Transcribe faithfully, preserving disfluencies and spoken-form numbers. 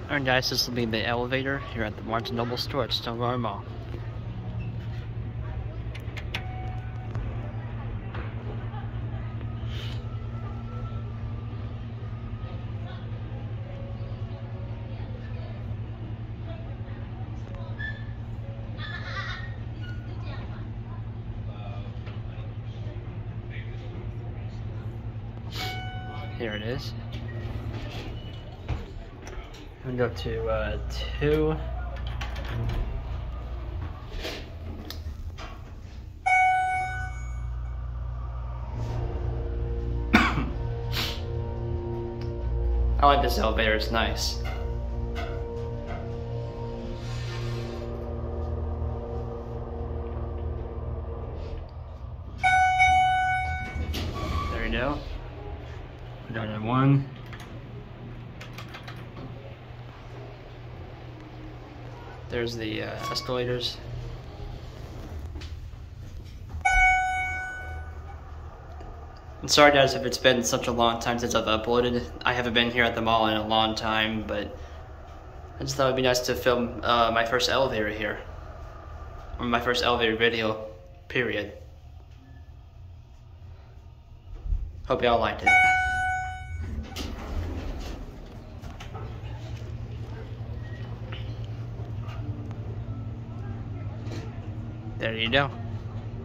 Alright guys, this will be the elevator here at the Barnes and Noble store at Stonebriar Mall. Here it is. I'm gonna go to uh, two. I like this elevator, it's nice. There you go. We're down to one. There's the uh, escalators. I'm sorry guys if it's been such a long time since I've uploaded. I haven't been here at the mall in a long time, but I just thought it'd be nice to film uh, my first elevator here. Or my first elevator video, period. Hope y'all liked it. There you go.